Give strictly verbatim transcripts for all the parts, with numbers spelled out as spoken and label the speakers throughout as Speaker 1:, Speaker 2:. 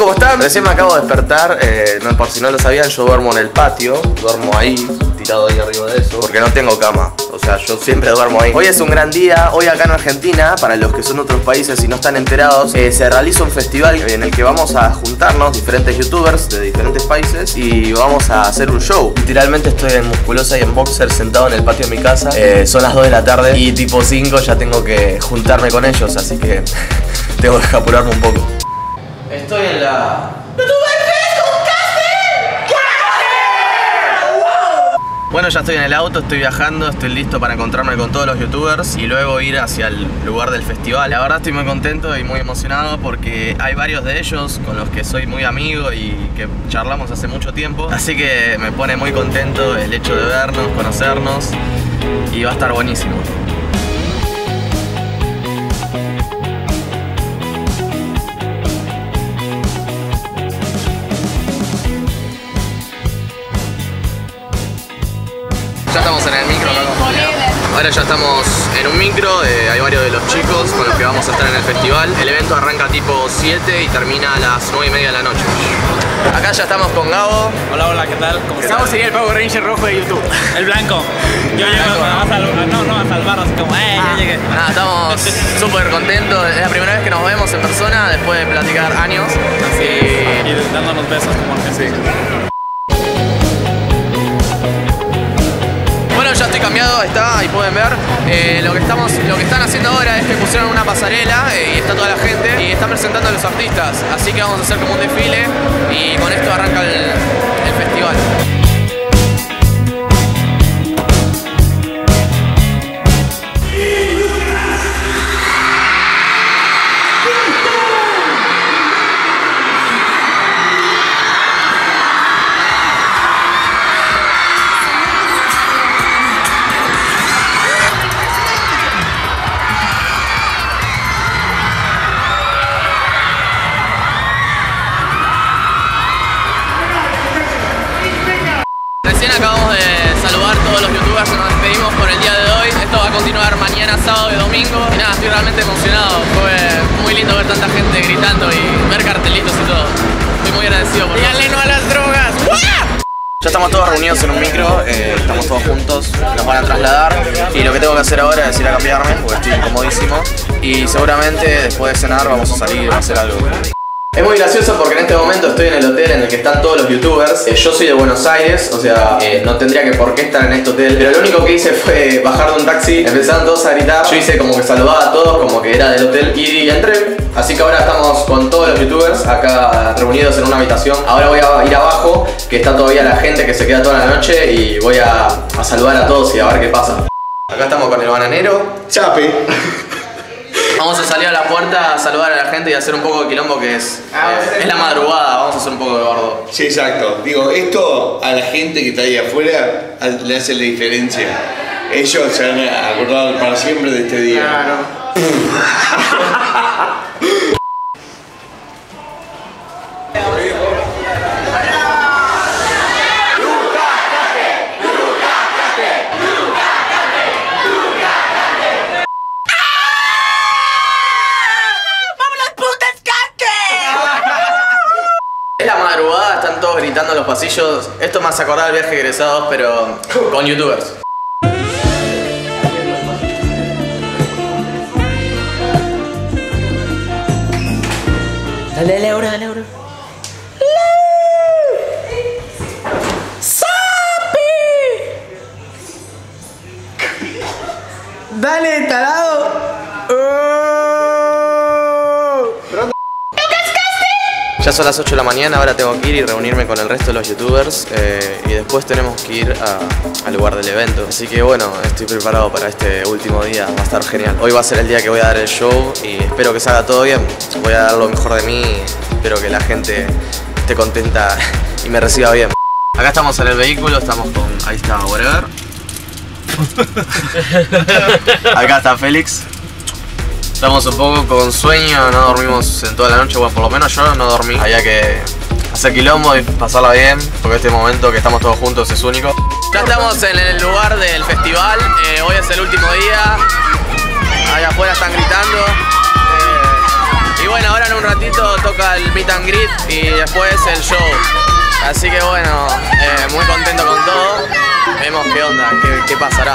Speaker 1: ¿cómo están? Recién me acabo de despertar, eh, no, por si no lo sabían, yo duermo en el patio, duermo ahí, tirado ahí arriba de eso, porque no tengo cama, o sea, yo siempre duermo ahí. Hoy es un gran día, hoy acá en Argentina, para los que son de otros países y no están enterados, eh, se realiza un festival en el que vamos a juntarnos diferentes youtubers de diferentes países y vamos a hacer un show. Literalmente estoy en musculosa y en boxer sentado en el patio de mi casa, eh, son las dos de la tarde y tipo cinco ya tengo que juntarme con ellos, así que tengo que apurarme un poco. Estoy en la... Bueno, ya estoy en el auto, estoy viajando, estoy listo para encontrarme con todos los youtubers y luego ir hacia el lugar del festival. La verdad estoy muy contento y muy emocionado porque hay varios de ellos con los que soy muy amigo y que charlamos hace mucho tiempo. Así que me pone muy contento el hecho de vernos, conocernos y va a estar buenísimo. Ya estamos en el micro, ¿no? Ahora ya estamos en un micro, eh, hay varios de los chicos con los que vamos a estar en el festival. El evento arranca tipo siete y termina a las nueve y media de la noche. Acá ya estamos con Gabo.
Speaker 2: Hola, hola, ¿qué tal? ¿Cómo
Speaker 3: Gabo sería el Power Ranger rojo de YouTube.
Speaker 2: El blanco. Yo llego a salvar, no, no, a salvar, así como, eh,
Speaker 3: ah.
Speaker 2: ya llegué.
Speaker 1: Nada, estamos súper contentos. Es la primera vez que nos vemos en persona después de platicar años.
Speaker 2: Así y... y dándonos besos como antes.
Speaker 1: Sí. Bueno, ya estoy cambiado, ahí está, ahí pueden ver. Eh, lo, que estamos, lo que están haciendo ahora es que pusieron una pasarela eh, y está toda la gente y están presentando a los artistas. Así que vamos a hacer como un desfile y con esto arranca el, el festival. Recién acabamos de saludar a todos los youtubers que nos despedimos por el día de hoy. Esto va a continuar mañana, sábado y domingo. Y nada, estoy realmente emocionado. Fue muy lindo ver tanta gente gritando y ver cartelitos y todo. Estoy muy agradecido por eso.
Speaker 3: ¡Díganle no a las drogas!
Speaker 1: Ya estamos todos reunidos en un micro, eh, estamos todos juntos, nos van a trasladar y lo que tengo que hacer ahora es ir a cambiarme porque estoy incomodísimo y seguramente después de cenar vamos a salir a hacer algo. Es muy gracioso porque en este momento estoy en el hotel en el que están todos los youtubers. eh, Yo soy de Buenos Aires, o sea, eh, no tendría que por qué estar en este hotel. Pero lo único que hice fue bajar de un taxi, empezaron todos a gritar. Yo hice como que saludaba a todos, como que era del hotel y entré. Así que ahora estamos con todos los youtubers acá reunidos en una habitación. Ahora voy a ir abajo, que está todavía la gente que se queda toda la noche. Y voy a, a saludar a todos y a ver qué pasa. Acá estamos con el bananero
Speaker 4: Chape.
Speaker 1: Vamos a salir a la puerta a saludar a la gente y a hacer un poco de quilombo que es, eh, es la madrugada, vamos a hacer un poco de gordo.
Speaker 4: Sí, exacto. Digo, esto a la gente que está ahí afuera le hace la diferencia. Ellos se han acordado para siempre de este día.
Speaker 3: Claro.
Speaker 1: Es la madrugada, están todos gritando en los pasillos. Esto me hace acordar el viaje de egresados, pero con youtubers.
Speaker 3: Dale, dale ahora, dale ahora. ¡Sapi! Dale, tarado. Oh.
Speaker 1: Ya son las ocho de la mañana, ahora tengo que ir y reunirme con el resto de los youtubers eh, y después tenemos que ir a, al lugar del evento. Así que bueno, estoy preparado para este último día, va a estar genial. Hoy va a ser el día que voy a dar el show y espero que salga todo bien. Voy a dar lo mejor de mí y espero que la gente esté contenta y me reciba bien. Acá estamos en el vehículo, estamos con... ahí está Whatever. Acá está Félix. Estamos un poco con sueño, no dormimos en toda la noche, bueno, por lo menos yo no dormí. Había que hacer quilombo y pasarla bien, porque este momento que estamos todos juntos es único. Ya estamos en el lugar del festival, eh, hoy es el último día. Ahí afuera están gritando. Eh, Y bueno, ahora en un ratito toca el meet and greet y después el show. Así que bueno, eh, muy contento con todo. Vemos qué onda, qué, qué pasará.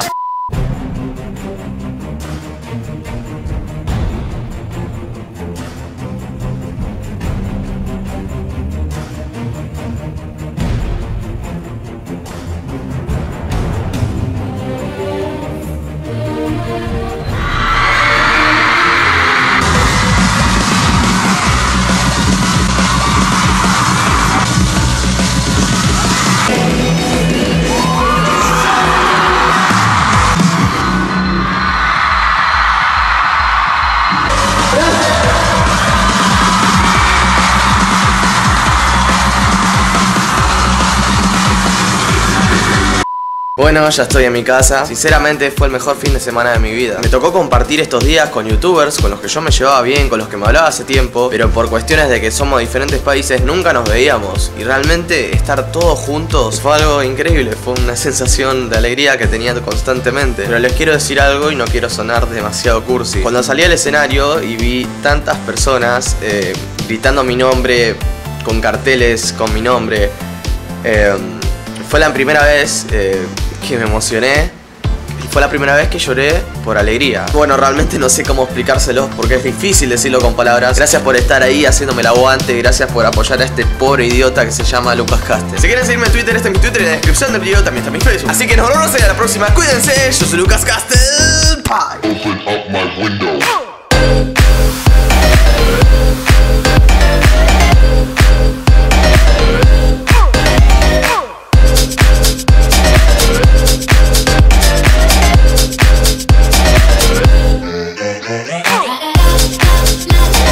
Speaker 1: Bueno, ya estoy en mi casa. Sinceramente fue el mejor fin de semana de mi vida. Me tocó compartir estos días con youtubers con los que yo me llevaba bien, con los que me hablaba hace tiempo, pero por cuestiones de que somos de diferentes países nunca nos veíamos. Y realmente estar todos juntos fue algo increíble. Fue una sensación de alegría que tenía constantemente. Pero les quiero decir algo y no quiero sonar demasiado cursi. Cuando salí al escenario y vi tantas personas eh, gritando mi nombre, con carteles con mi nombre, eh, fue la primera vez eh, que me emocioné y fue la primera vez que lloré por alegría. Bueno, realmente no sé cómo explicárselos porque es difícil decirlo con palabras. Gracias por estar ahí haciéndome el aguante, gracias por apoyar a este pobre idiota que se llama Lucas Castel. Si quieren seguirme en Twitter, está en mi Twitter y en la descripción del video también está mi Facebook. Así que nos vemos en la próxima, cuídense, yo soy Lucas Castel. Bye.
Speaker 5: Open up my window.
Speaker 6: La